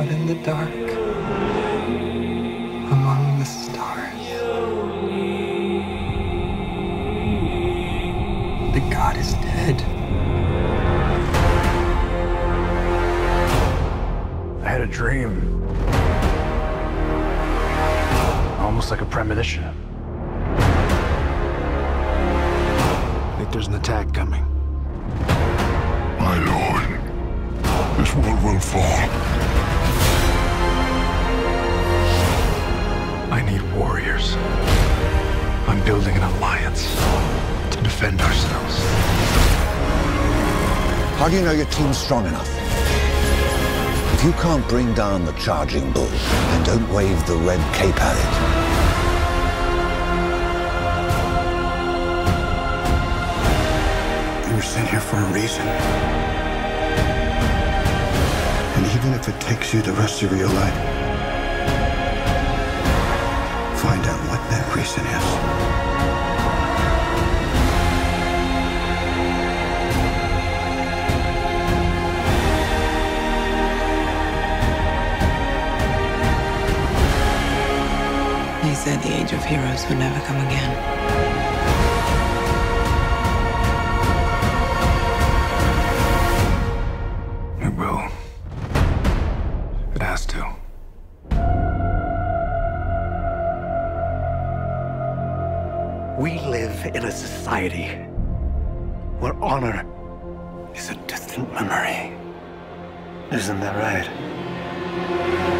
out in the dark among the stars. The god is dead. I had a dream. Almost like a premonition. I think there's an attack coming. My lord, this world will fall. I need warriors. I'm building an alliance to defend ourselves. How do you know your team's strong enough? If you can't bring down the charging bull, then don't wave the red cape at it. You were sent here for a reason. And even if it takes you the rest of your life, find out what that reason is. He said the age of heroes would never come again. It will. It has to. We live in a society where honor is a distant memory. Isn't that right?